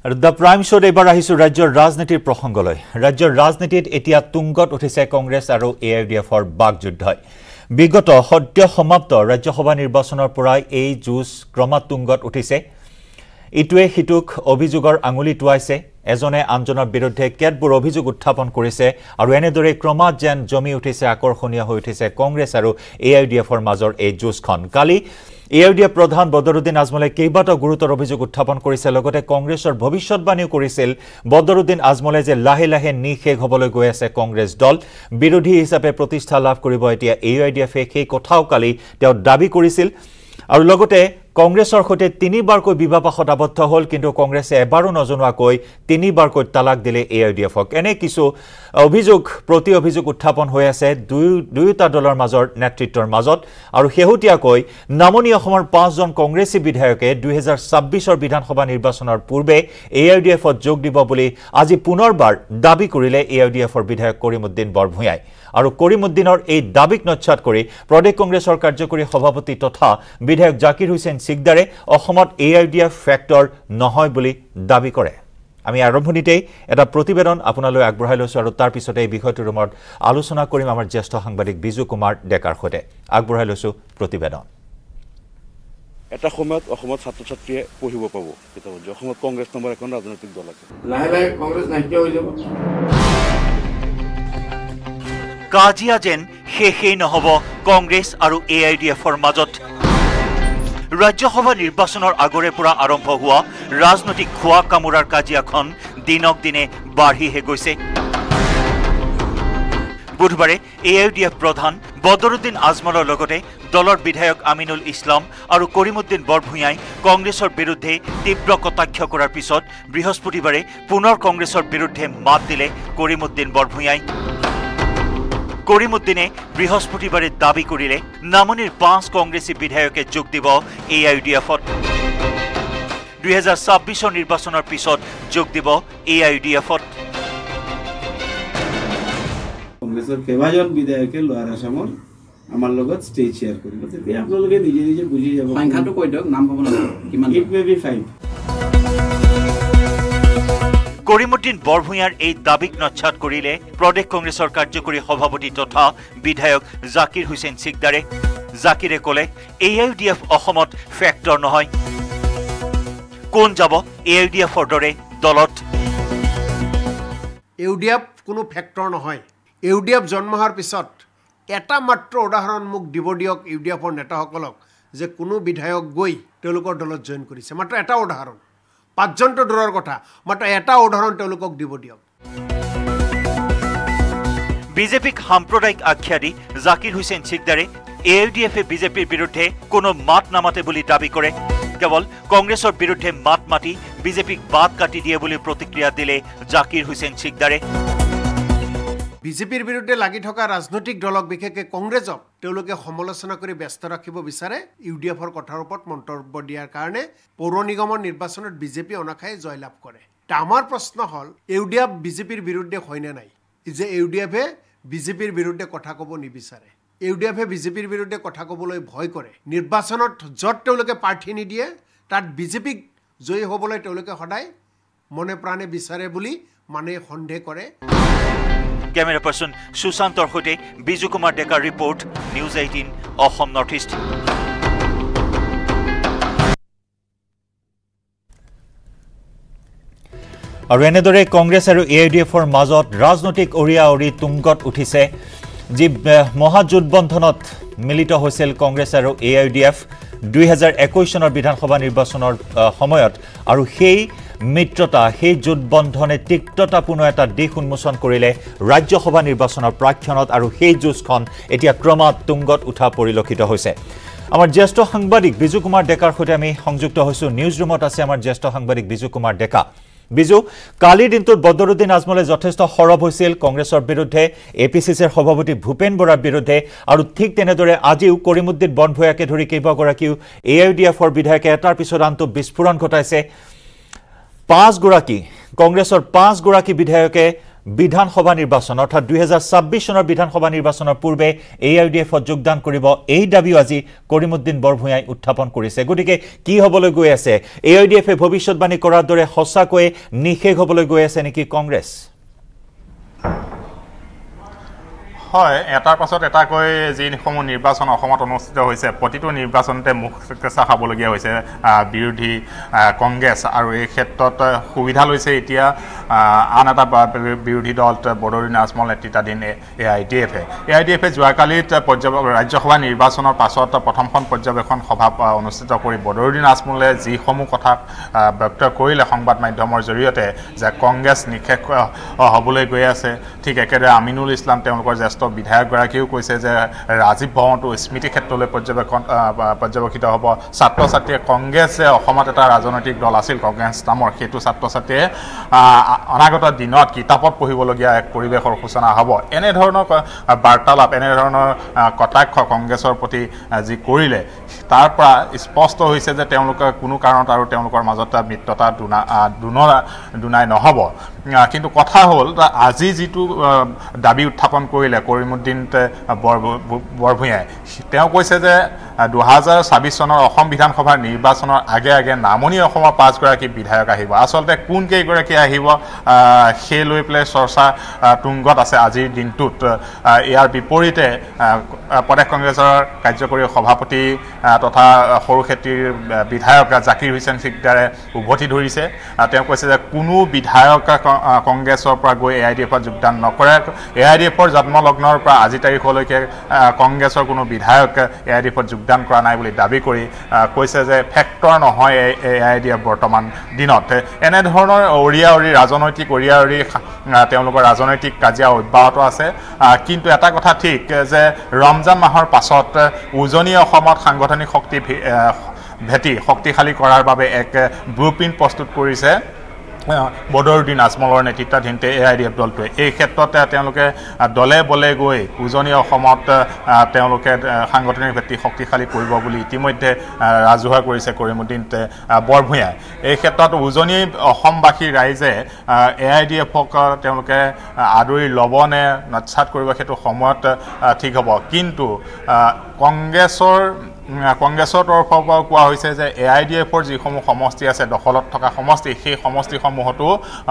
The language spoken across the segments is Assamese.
The Prime Show এবাৰ আহিছো ৰাজ্যৰ ৰাজনীতিৰ প্ৰসংগলৈ ৰাজ্যৰ ৰাজনীতিত এতিয়া তুংগত উঠিছে কংগ্ৰেছ আৰু AIDFৰ বাকযুদ্ধই বিগত সদ্য সমাপ্ত ৰাজ্যসভা নিৰ্বাচনৰ পৰাই এই যুঁজ ক্ৰমাৎ তুংগত উঠিছে ইটোৱে হিতুক অভিযোগৰ আঙুলি টুৱাইছে এজনে আনজনৰ বিৰুদ্ধে কেতবোৰ অভিযোগ উত্থাপন কৰিছে আৰু এনেদৰে ক্ৰমাৎ যেন জমি উঠিছে আকৰ্ষণীয় হৈ উঠিছে কংগ্ৰেছ আৰু AIDFৰ মাজৰ এই যুঁজখন কালি AIDF প্ৰধান বদৰুদ্দিন আজমলে কেইবাটাও গুৰুতৰ অভিযোগ উত্থাপন কৰিছে লগতে কংগ্ৰেছৰ ভৱিষ্যৎবাণীও কৰিছিল বদৰুদ্দিন আজমলে যে লাহে লাহে নিশেষ হ'বলৈ গৈ আছে কংগ্ৰেছ দল বিৰোধী হিচাপে প্ৰতিষ্ঠা লাভ কৰিব এতিয়া AIDFে সেই কথাও কালি তেওঁ দাবী কৰিছিল আৰু লগতে কংগ্ৰেছৰ সৈতে তিনিবাৰকৈ বিবাহপাশত আবদ্ধ হ'ল কিন্তু কংগ্ৰেছে এবাৰো নজনোৱাকৈ তিনিবাৰকৈ তালাক দিলে AIDFক এনে কিছু অভিযোগ প্ৰতি অভিযোগ উত্থাপন হৈ আছে দুয়োটা দলৰ মাজৰ নেতৃত্বৰ মাজত আৰু শেহতীয়াকৈ নামনি অসমৰ 5 জন কংগ্ৰেছী বিধায়কে 2026ৰ বিধানসভা নিৰ্বাচনৰ পূৰ্বে AIDFত যোগ দিব বুলি আজি পুনৰবাৰ দাবী কৰিলে AIDFৰ বিধায়ক কৰিমউদ্দিন বৰভূঞাই আৰু কৰিমউদ্দিনৰ এই দাবীক নচ্ছাত কৰি প্ৰদেশ কংগ্ৰেছৰ কাৰ্যকৰী সভাপতি তথা বিধায়ক জাকিৰ হুছেইন সিকদাৰে অসমত AIDF ফেক্টৰ নহয় বুলি দাবী কৰে আমি আৰম্ভণিতেই এটা প্ৰতিবেদন আপোনালৈ আগবঢ়াই লৈছো আৰু তাৰ পিছতে এই বিষয়টোৰ ওপৰত আলোচনা কৰিম আমাৰ জ্যেষ্ঠ সাংবাদিক বিজু কুমাৰ ডেকাৰ সৈতে আগবঢ়াই লৈছো প্ৰতিবেদন এটা সময়ত অসমত ছাত্ৰ-ছাত্ৰীয়ে পঢ়িব পাব কিতাপত অসমত কংগ্ৰেছ নম্বৰ এখন ৰাজনৈতিক দল আছে লাহে লাহে কংগ্ৰেছ নাইকিয়া হৈ যাব কাজিয়া যেন শেষেই নহব কংগ্ৰেছ আৰু AIDFৰ মাজত ৰাজ্যসভা নিৰ্বাচনৰ আগৰে পৰা আৰম্ভ হোৱা ৰাজনৈতিক খোৱা কামোৰাৰ কাজিয়াখন দিনক দিনে বাঢ়িহে গৈছে বুধবাৰে AIDF প্ৰধান বদৰুদ্দিন আজমলৰ লগতে দলৰ বিধায়ক আমিনুল ইছলাম আৰু কৰিমউদ্দিন বৰভূঞাই কংগ্ৰেছৰ বিৰুদ্ধে তীব্ৰ কটাক্ষ কৰাৰ পিছত বৃহস্পতিবাৰে পুনৰ কংগ্ৰেছৰ বিৰুদ্ধে মাত দিলে কৰিমউদ্দিন বৰভূঞাই কৰিমউদ্দিনে বৃহস্পতিবাৰে দাবী কৰিলে নামনিৰ 5 কংগ্ৰেছী বিধায়কে যোগ দিব AIDFত 2026ৰ নিৰ্বাচনৰ পিছত যোগ দিব AIDFত কংগ্ৰেছৰ কেইবাজন বিধায়কে লোৱাৰ আসামৰ আমাৰ লগত ষ্টেজ শেয়াৰ কৰিব তেতিয়া আপোনালোকে নিজে নিজে বুজি যাব সংখ্যাটো কৈ দিয়ক নাম পাব না কিমান ইট মে বি 5 কৰিমউদ্দিন বৰভূঞাৰ এই দাবীক নচ্ছাত কৰিলে প্ৰদেশ কংগ্ৰেছৰ কাৰ্যকৰী সভাপতি তথা বিধায়ক জাকিৰ হুছেইন সিকদাৰে জাকিৰে ক'লে AIDF অসমত ফেক্টৰ নহয় কোন যাব AIDFৰ দৰে দলত AIDF কোনো ফেক্টৰ নহয় AIDF জন্ম হোৱাৰ পিছত এটা মাত্ৰ উদাহৰণ মোক দিব দিয়ক AIDFৰ নেতাসকলক যে কোনো বিধায়ক গৈ তেওঁলোকৰ দলত জইন কৰিছে মাত্ৰ এটা উদাহৰণ 5 জনটো দূৰৰ কথা মাত্ৰ এটা উদাহৰণ তেওঁলোকক দিব দিয়ক বিজেপিক সাম্প্ৰদায়িক আখ্যা দি জাকিৰ হুছেইন সিকদাৰে AIDFে বিজেপিৰ বিৰুদ্ধে কোনো মাত নামাতে বুলি দাবী কৰে কেৱল কংগ্ৰেছৰ বিৰুদ্ধে মাত মাতি বিজেপিক বাদ কাটি দিয়ে বুলি প্ৰতিক্ৰিয়া দিলে জাকিৰ হুছেইন সিকদাৰে বিজেপিৰ বিৰুদ্ধে লাগি থকা ৰাজনৈতিক দলক বিশেষকৈ কংগ্ৰেছক তেওঁলোকে সমালোচনা কৰি ব্যস্ত ৰাখিব বিচাৰে AIDFৰ কথাৰ ওপৰত মন্তব্য দিয়াৰ কাৰণে পৌৰ নিগমৰ নিৰ্বাচনত বিজেপি অনাখাই জয়লাভ কৰে আমাৰ প্ৰশ্ন হ'ল AIDF বিজেপিৰ বিৰুদ্ধে হয়নে নাই যে AIDFে বিজেপিৰ বিৰুদ্ধে কথা ক'ব নিবিচাৰে AIDFে বিজেপিৰ বিৰুদ্ধে কথা ক'বলৈ ভয় কৰে নিৰ্বাচনত য'ত তেওঁলোকে প্ৰাৰ্থী নিদিয়ে তাত বিজেপিক জয়ী হ'বলৈ তেওঁলোকে সদায় মনে প্ৰাণে বিচাৰে বুলি মানে সন্দেহ কৰে Camera person Susantor Hote, Biju Kumar Dekar report, News 18 Assam Northeast. আৰু এনেদৰে কংগ্ৰেছ আৰু AIDFৰ মাজত ৰাজনৈতিক অৰিয়া-অৰি তুংগত উঠিছে যি মহাজোটবন্ধনত মিলিত হৈছিল কংগ্ৰেছ আৰু AIDF 2021 চনৰ বিধানসভা নিৰ্বাচনৰ সময়ত আৰু সেই মিত্ৰতা সেই জোটবন্ধনে তিক্ততাপূৰ্ণ এটা দিশ উন্মোচন কৰিলে ৰাজ্যসভা নিৰ্বাচনৰ প্ৰাক্ষণত আৰু সেই যুঁজখন এতিয়া ক্ৰমাৎ তুংগত উঠা পৰিলক্ষিত হৈছে আমাৰ জ্যেষ্ঠ সাংবাদিক বিজু কুমাৰ ডেকাৰ সৈতে আমি সংযুক্ত হৈছো নিউজ ৰুমত আছে আমাৰ জ্যেষ্ঠ সাংবাদিক বিজু কুমাৰ ডেকা বিজু কালি দিনটোত বদৰুদ্দিন আজমলে যথেষ্ট সৰব হৈছিল কংগ্ৰেছৰ বিৰুদ্ধে APCCৰ সভাপতি ভূপেন বৰাৰ বিৰুদ্ধে আৰু ঠিক তেনেদৰে আজিও কৰিমউদ্দিন বৰভূঞাকে ধৰি কেইবাগৰাকীও AIDFৰ বিধায়কে এটাৰ পিছত আনটো বিস্ফোৰণ ঘটাইছে 5 গৰাকী কংগ্ৰেছৰ 5 গৰাকী বিধায়কে বিধানসভা নিৰ্বাচন অৰ্থাৎ 2026 চনৰ বিধানসভা নিৰ্বাচনৰ পূৰ্বে AIUDFত যোগদান কৰিব এই দাবীও আজি কৰিমুদ্দিন বৰভূঞাই উত্থাপন কৰিছে গতিকে কি হ'বলৈ গৈ আছে AIUDFে ভৱিষ্যতবাণী কৰাৰ দৰে সঁচাকৈ নিশেষ হ'বলৈ গৈ আছে নেকি কংগ্ৰেছ হয় এটাৰ পাছত এটাকৈ যিসমূহ নিৰ্বাচন অসমত অনুষ্ঠিত হৈছে প্ৰতিটো নিৰ্বাচনতে মুখ কেঁচা খাবলগীয়া হৈছে বিৰোধী কংগ্ৰেছ আৰু এই ক্ষেত্ৰত সুবিধা লৈছে এতিয়া আন এটা বিৰোধী দল বদৰুদ্দিন আজমল নেতৃত্বাধীন AIUDFে যোৱাকালিত ৰাজ্যসভা নিৰ্বাচনৰ পাছত প্ৰথমখন পৰ্যবেক্ষণ সভা অনুষ্ঠিত কৰি বদৰুদ্দিন আজমলে যিসমূহ কথা ব্যক্ত কৰিলে সংবাদ মাধ্যমৰ জৰিয়তে যে কংগ্ৰেছ নিশেষ হ'বলৈ গৈ আছে ঠিক একেদৰে আমিনুল ইছলাম তেওঁলোকৰ জ্যেষ্ঠ বিধায়কগৰাকীও কৈছে যে ৰাজীৱ ভৱনটো স্মৃতি ক্ষেত্ৰলৈ পৰ্যবেক্ষিত হ'ব ছাত্ৰ ছাত্ৰীয়ে কংগ্ৰেছ যে অসমত এটা ৰাজনৈতিক দল আছিল কংগ্ৰেছ নামৰ সেইটো ছাত্ৰ ছাত্ৰীয়ে অনাগত দিনত কিতাপত পঢ়িবলগীয়া এক পৰিৱেশৰ সূচনা হ'ব এনেধৰণৰ বাৰ্তালাপ এনেধৰণৰ কটাক্ষ কংগ্ৰেছৰ প্ৰতি যি কৰিলে তাৰ পৰা স্পষ্ট হৈছে যে তেওঁলোকে কোনো কাৰণত আৰু তেওঁলোকৰ মাজত মিত্ৰতা দুনাই নহ'ব কিন্তু কথা হ'ল আজি যিটো দাবী উত্থাপন কৰিলে কৰিমুদ্দিন বৰভূঞাই তেওঁ কৈছে যে 2026 চনৰ অসম বিধানসভাৰ নিৰ্বাচনৰ আগে নামনি অসমৰ 5 গৰাকী বিধায়ক আহিব আচলতে কোন কেইগৰাকী আহিব সেই লৈ পেলাই চৰ্চা তুংগত আছে আজিৰ দিনটোত ইয়াৰ বিপৰীতে প্ৰদেশ কংগ্ৰেছৰ কাৰ্যকৰী সভাপতি তথা সৰুক্ষেত্ৰীৰ বিধায়ক জাকিৰ হুছেইন সিকদাৰে উভতি ধৰিছে তেওঁ কৈছে যে কোনো বিধায়ক কংগ্ৰেছৰ পৰা গৈ AIUDFত যোগদান নকৰে AIUDFৰ জন্মলগ্নৰ পৰা আজি তাৰিখলৈকে কংগ্ৰেছৰ কোনো বিধায়ক AIUDFত যোগদান কৰা নাই বুলি দাবী কৰি কৈছে যে ফেক্টৰ নহয় AIUDF বৰ্তমান দিনত এনেধৰণৰ ৰাজনৈতিক তেওঁলোকৰ ৰাজনৈতিক কাজিয়া অব্যাহত আছে কিন্তু এটা কথা ঠিক যে ৰমজান মাহৰ পাছত উজনি অসমত সাংগঠনিক শক্তি ভেটি শক্তিশালী কৰাৰ বাবে এক ব্লুপ্ৰিণ্ট প্ৰস্তুত কৰিছে বদৰুদ্দিন আজমলৰ নেতৃত্বাধীন AIUDF দলটোৱে এই ক্ষেত্ৰতে তেওঁলোকে দলে বলে গৈ উজনি অসমত তেওঁলোকে সাংগঠনিক ভিত্তি শক্তিশালী কৰিব বুলি ইতিমধ্যে ৰাজহুৱা কৰিছে কৰিমুদ্দিন বৰভূঞাই এই ক্ষেত্ৰত উজনি অসমবাসী ৰাইজে AIUDFক তেওঁলোকে আদৰি ল'বনে নচ্ছাত কৰিব সেইটো সময়ত ঠিক হ'ব কিন্তু কংগ্ৰেছৰ তৰফৰ পৰা কোৱা হৈছে যে AIUDFৰ যিসমূহ সমষ্টি আছে দখলত থকা সমষ্টি সেই সমষ্টিসমূহতো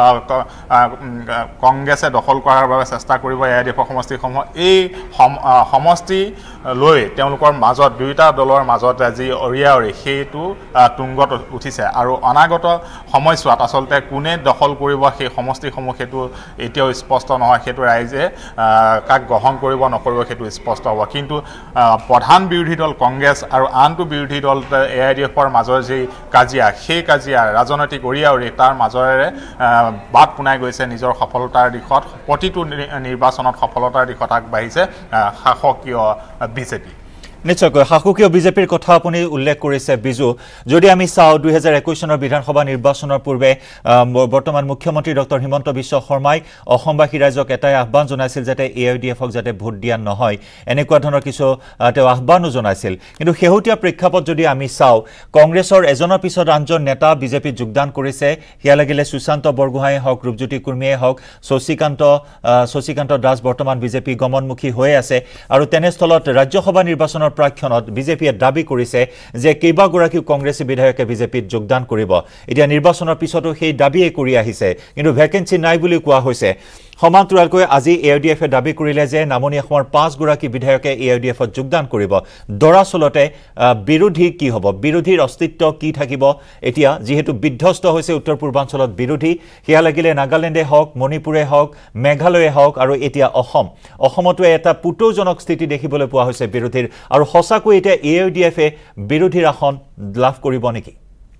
কংগ্ৰেছে দখল কৰাৰ বাবে চেষ্টা কৰিব AIUDFৰ সমষ্টিসমূহ এই সমষ্টি লৈ তেওঁলোকৰ মাজত দুয়োটা দলৰ মাজত যি অৰিয়াঅৰি সেইটো তুংগত উঠিছে আৰু অনাগত সময়ছোৱাত আচলতে কোনে দখল কৰিব সেই সমষ্টিসমূহ সেইটো এতিয়াও স্পষ্ট নহয় সেইটো ৰাইজে কাক গ্ৰহণ কৰিব নকৰিব সেইটো স্পষ্ট হ'ব কিন্তু প্ৰধান বিৰোধী দল কংগ্ৰেছ আৰু আনটো বিৰোধী দল AIUDFৰ মাজৰ যি কাজিয়া সেই কাজিয়া ৰাজনৈতিক অৰিয়াঅৰি তাৰ মাজৰেৰে বাট পুনাই গৈছে নিজৰ সফলতাৰ দিশত প্ৰতিটো নিৰ্বাচনত সফলতাৰ দিশত আগবাঢ়িছে শাসকীয় বিজেপি নিশ্চয়কৈ শাসকীয় বিজেপিৰ কথা আপুনি উল্লেখ কৰিছে বিজু যদি আমি চাওঁ 2021 চনৰ বিধানসভা নিৰ্বাচনৰ পূৰ্বে বৰ্তমান মুখ্যমন্ত্ৰী ডক্টৰ হিমন্ত বিশ্ব শৰ্মাই অসমবাসী ৰাইজক এটাই আহ্বান জনাইছিল যাতে AIUDFক যাতে ভোট দিয়া নহয় এনেকুৱা ধৰণৰ কিছু তেওঁ আহ্বানো জনাইছিল কিন্তু শেহতীয়া প্ৰেক্ষাপট যদি আমি চাওঁ কংগ্ৰেছৰ এজনৰ পিছত আনজন নেতা বিজেপিত যোগদান কৰিছে হিয়া লাগিলে সুশান্ত বৰগোহাঁই হওক ৰূপজ্যোতি কুৰ্মীয়ে হওক শশীকান্ত দাস বৰ্তমান বিজেপি গমনমুখী হৈ আছে আৰু তেনেস্থলত ৰাজ্যসভা নিৰ্বাচনৰ প্ৰাক্ষণত বিজেপিয়ে দাবী কৰিছে যে কেইবাগৰাকী কংগ্ৰেছী বিধায়কে বিজেপিত যোগদান কৰিব এতিয়া নিৰ্বাচনৰ পিছতো সেই দাবীয়ে কৰি আহিছে কিন্তু ভেকেন্সি নাই বুলি কোৱা হৈছে সমান্তৰালকৈ আজি AIUDFে দাবী কৰিলে যে নামনি অসমৰ 5 গৰাকী বিধায়কে AIUDFত যোগদান কৰিব দৰাচলতে বিৰোধী কি হ'ব বিৰোধীৰ অস্তিত্ব কি থাকিব এতিয়া যেহেতু বিধ্বস্ত হৈছে উত্তৰ পূৰ্বাঞ্চলত বিৰোধী হিয়া লাগিলে নাগালেণ্ডে হওক মণিপুৰে হওক মেঘালয়ে হওক আৰু এতিয়া অসমতো এটা পুতৌজনক স্থিতি দেখিবলৈ পোৱা হৈছে বিৰোধীৰ আৰু সঁচাকৈ এতিয়া AIUDFে বিৰোধীৰ আসন লাভ কৰিব নেকি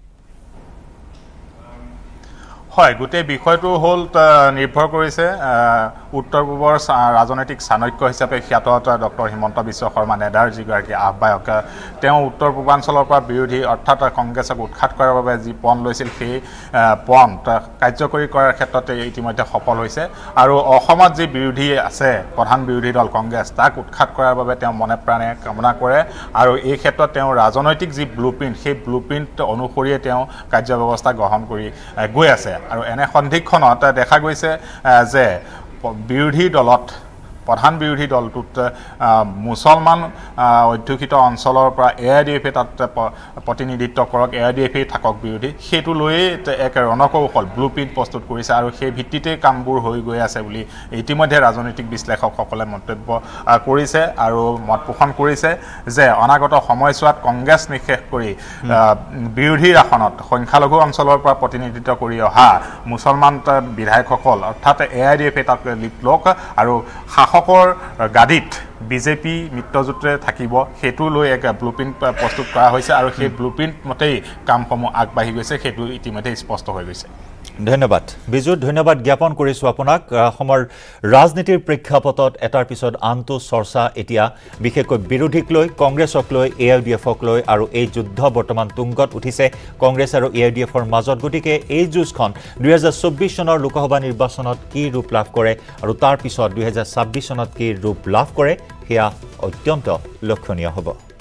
হয় গোটেই বিষয়টো হ'ল নিৰ্ভৰ কৰিছে উত্তৰ পূবৰ ৰাজনৈতিক চাণক্য হিচাপে খ্যাত ডক্টৰ হিমন্ত বিশ্ব শৰ্মা নেডাৰ যিগৰাকী আহ্বায়ক তেওঁ উত্তৰ পূৰ্বাঞ্চলৰ পৰা বিৰোধী অৰ্থাৎ কংগ্ৰেছক উৎখাত কৰাৰ বাবে যি পণ লৈছিল সেই পণ কাৰ্যকৰী কৰাৰ ক্ষেত্ৰতে ইতিমধ্যে সফল হৈছে আৰু অসমত যি বিৰোধী আছে প্ৰধান বিৰোধী দল কংগ্ৰেছ তাক উৎখাত কৰাৰ বাবে তেওঁ মনে প্ৰাণে কামনা কৰে আৰু এই ক্ষেত্ৰত তেওঁ ৰাজনৈতিক যি ব্লুপ্ৰিণ্ট সেই ব্লুপ্ৰিণ্ট অনুসৰিয়ে তেওঁ কাৰ্যব্যৱস্থা গ্ৰহণ কৰি গৈ আছে আৰু এনে সন্ধিক্ষণত দেখা গৈছে যে বিৰোধী দলত প্ৰধান বিৰোধী দলটোত মুছলমান অধ্যুষিত অঞ্চলৰ পৰা AIDF তাত প্ৰতিনিধিত্ব কৰক AIDF থাকক বিৰোধী সেইটো লৈয়ে এক ৰণকৌশল ব্লুপ্ৰিণ্ট প্ৰস্তুত কৰিছে আৰু সেই ভিত্তিতে কামবোৰ হৈ গৈ আছে বুলি ইতিমধ্যে ৰাজনৈতিক বিশ্লেষকসকলে মন্তব্য কৰিছে আৰু মত পোষণ কৰিছে যে অনাগত সময়ছোৱাত কংগ্ৰেছ নিশেষ কৰি বিৰোধীৰ আসনত সংখ্যালঘু অঞ্চলৰ পৰা প্ৰতিনিধিত্ব কৰি অহা মুছলমান বিধায়কসকল অৰ্থাৎ AIDF তাত লোক আৰু শাসকৰ গাদীত বিজেপি মিত্ৰজোঁটে থাকিব সেইটো লৈ এক ব্লুপ্ৰিণ্ট প্ৰস্তুত কৰা হৈছে আৰু সেই ব্লুপ্ৰিণ্ট মতেই কামসমূহ আগবাঢ়ি গৈছে সেইটো ইতিমধ্যে স্পষ্ট হৈ গৈছে ধন্যবাদ বিজু ধন্যবাদ জ্ঞাপন কৰিছো আপোনাক অসমৰ ৰাজনীতিৰ প্ৰেক্ষাপটত এটাৰ পিছত আনটো চৰ্চা এতিয়া বিশেষকৈ বিৰোধীক লৈ কংগ্ৰেছক লৈ AIDFক লৈ আৰু এই যুদ্ধ বৰ্তমান তুংগত উঠিছে কংগ্ৰেছ আৰু AIDFৰ মাজত গতিকে এই যুঁজখন 2024 চনৰ লোকসভা নিৰ্বাচনত কি ৰূপ লাভ কৰে আৰু তাৰ পিছত 2026 চনত কি ৰূপ লাভ কৰে সেয়া অত্যন্ত লক্ষণীয় হ'ব